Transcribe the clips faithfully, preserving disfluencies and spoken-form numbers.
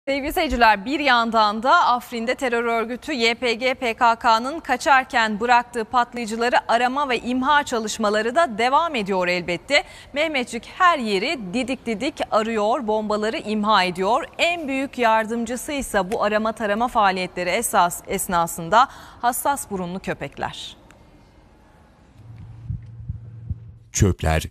Sevgili seyirciler, bir yandan da Afrin'de terör örgütü Y P G P K K'nın kaçarken bıraktığı patlayıcıları arama ve imha çalışmaları da devam ediyor elbette. Mehmetçik her yeri didik didik arıyor, bombaları imha ediyor. En büyük yardımcısı ise bu arama tarama faaliyetleri esas esnasında hassas burunlu köpekler. Çöpler,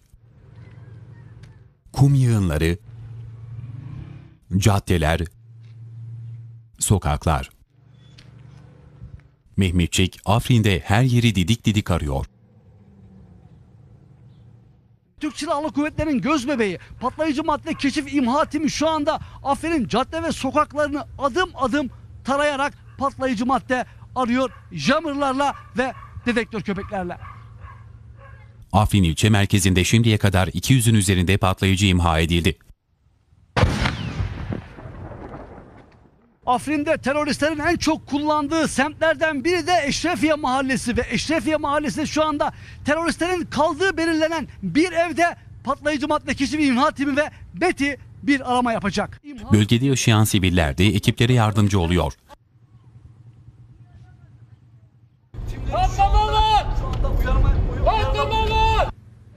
kum yığınları, caddeler, sokaklar. Mehmetçik Afrin'de her yeri didik didik arıyor. Türk Silahlı Kuvvetleri'nin gözbebeği patlayıcı madde keşif imha timi şu anda Afrin'in cadde ve sokaklarını adım adım tarayarak patlayıcı madde arıyor jammerlarla ve dedektör köpeklerle. Afrin ilçe merkezinde şimdiye kadar iki yüzün üzerinde patlayıcı imha edildi. Afrin'de teröristlerin en çok kullandığı semtlerden biri de Eşrefiye Mahallesi ve Eşrefiye Mahallesi şu anda teröristlerin kaldığı belirlenen bir evde patlayıcı madde keşif imha timi ve BETİ bir arama yapacak. İmha... Bölgede yaşayan siviller de ekiplere yardımcı oluyor. Patlamalar! Patlamalar!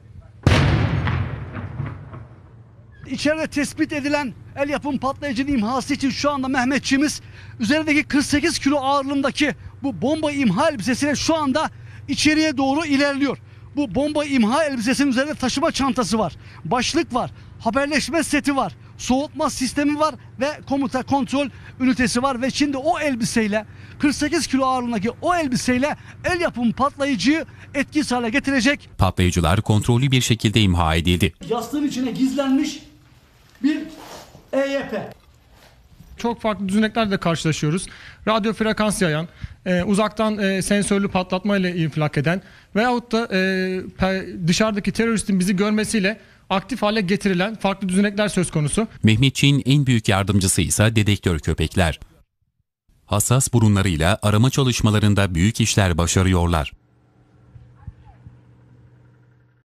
İçeride tespit edilen el yapım patlayıcının imhası için şu anda Mehmetçiğimiz üzerindeki kırk sekiz kilo ağırlığındaki bu bomba imha elbisesiyle şu anda içeriye doğru ilerliyor. Bu bomba imha elbisesinin üzerinde taşıma çantası var, başlık var, haberleşme seti var, soğutma sistemi var ve komuta kontrol ünitesi var ve şimdi o elbiseyle kırk sekiz kilo ağırlığındaki o elbiseyle el yapım patlayıcıyı etkisiz hale getirecek. Patlayıcılar kontrollü bir şekilde imha edildi. Yastığın içine gizlenmiş bir E Y P. Çok farklı düzeneklerle karşılaşıyoruz. Radyo frekans yayan, e, uzaktan e, sensörlü patlatma ile infilak eden veyahut da e, dışarıdaki teröristin bizi görmesiyle aktif hale getirilen farklı düzenekler söz konusu. Mehmetçik'in en büyük yardımcısı ise dedektör köpekler. Hassas burunlarıyla arama çalışmalarında büyük işler başarıyorlar.